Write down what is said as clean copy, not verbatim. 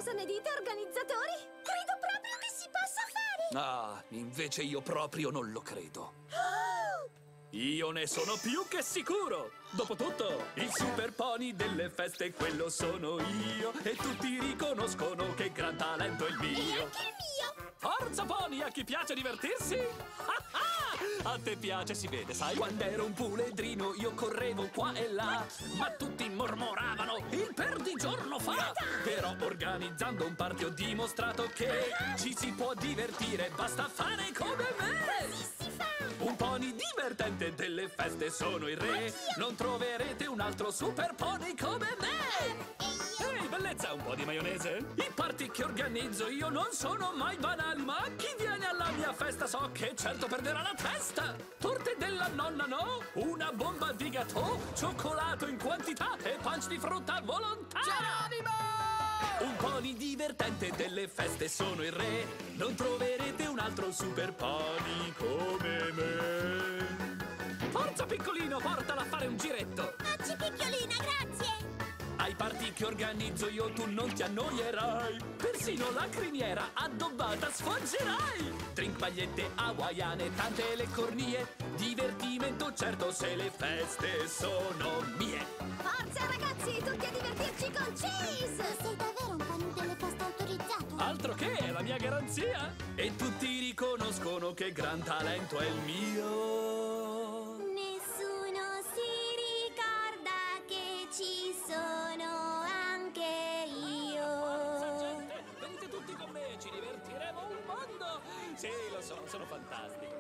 Cosa ne dite, organizzatori? Credo proprio che si possa fare! Ah, invece io proprio non lo credo. Io ne sono più che sicuro! Dopotutto, il super pony delle feste, quello sono io. E tutti riconoscono che gran talento è il E mio. anche il mio! Forza pony, a chi piace divertirsi? A te piace, si vede, sai? Quando ero un puledrino io correvo qua e là, ma tutti mormoravano il perdigiorno fa. Però organizzando un party ho dimostrato che ci si può divertire, basta fare come me. Così si fa! Un pony divertente delle feste, sono il re. Non troverete un altro super pony come me. Ehi, bellezza, un po' di maionese? I party che organizzo io non sono mai banali, ma chi viene alla mia festa so che certo perderà la testa. Torte della nonna, no? Una bomba di gâteau, cioccolato in quantità e punch di frutta a volontà. Un pony divertente delle feste, sono il re. Non troverete un altro super pony come me. Forza piccolino, portala a fare un giretto. Oggi piccolina, grazie! Ai party che organizzo io tu non ti annoierai. Persino la criniera addobbata sfoggerai. Drink, magliette hawaiane, tante le cornie. Divertimento certo se le feste sono mie. Forza, ragazzi, tutti a divertirci con Cheese! Sei davvero un pony delle feste autorizzato? Altro che, è la mia garanzia. E tutti riconoscono che gran talento è il mio. Nessuno si ricorda che ci sono anche io. Gente, venite tutti con me, ci divertiremo un mondo. Sì, lo so, sono fantastico.